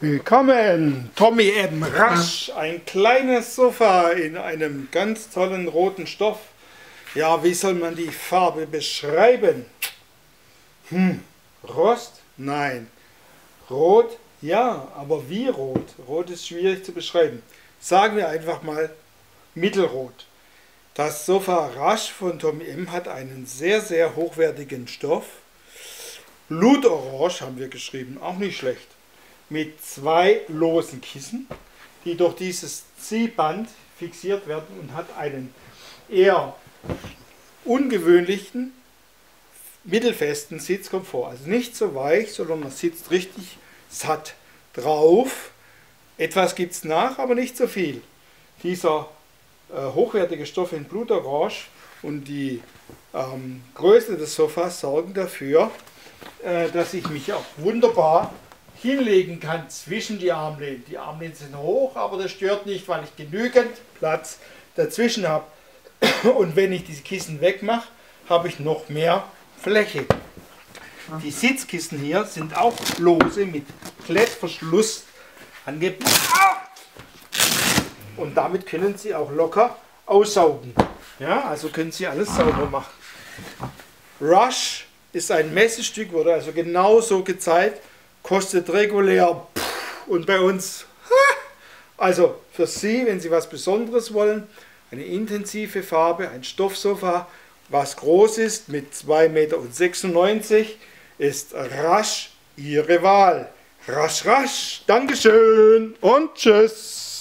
Willkommen, Tommy M. Rush, ein kleines Sofa in einem ganz tollen roten Stoff. Ja, wie soll man die Farbe beschreiben? Rost? Nein. Rot? Ja, aber wie rot? Rot ist schwierig zu beschreiben. Sagen wir einfach mal mittelrot. Das Sofa Rush von Tommy M. hat einen sehr, sehr hochwertigen Stoff. Blutorange haben wir geschrieben, auch nicht schlecht. Mit zwei losen Kissen, die durch dieses Ziehband fixiert werden und hat einen eher ungewöhnlichen, mittelfesten Sitzkomfort. Also nicht so weich, sondern man sitzt richtig satt drauf. Etwas gibt es nach, aber nicht so viel. Dieser hochwertige Stoff in Blutorange und die Größe des Sofas sorgen dafür, dass ich mich auch wunderbar hinlegen kann zwischen die Armlehnen. Die Armlehnen sind hoch, aber das stört nicht, weil ich genügend Platz dazwischen habe. Und wenn ich diese Kissen wegmache, habe ich noch mehr Fläche. Die Sitzkissen hier sind auch lose mit Klettverschluss angebracht. Und damit können Sie auch locker aussaugen. Ja, also können Sie alles sauber machen. Rush ist ein Messestück, wurde also genauso gezeigt, kostet regulär und bei uns, also für Sie, wenn Sie was Besonderes wollen, eine intensive Farbe, ein Stoffsofa, was groß ist mit 2,96 Meter, ist Rush Ihre Wahl. Rush, Rush, Dankeschön und Tschüss.